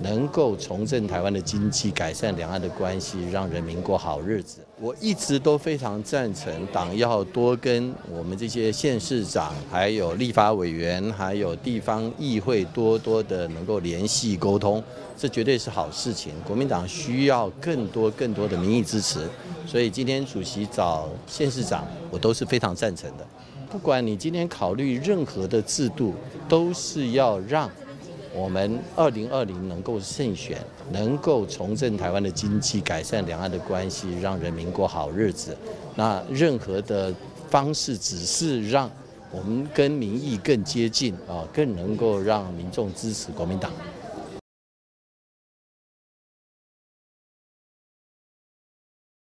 能够重振台湾的经济，改善两岸的关系，让人民过好日子。我一直都非常赞成党要多跟我们这些县市长、还有立法委员、还有地方议会多的能够联系沟通，这绝对是好事情。国民党需要更多的民意支持，所以今天主席找县市长，我都是非常赞成的。不管你今天考虑任何的制度，都是要让我们2020能够胜选，能够重振台湾的经济，改善两岸的关系，让人民过好日子。那任何的方式只是让我们跟民意更接近更能够让民众支持国民党。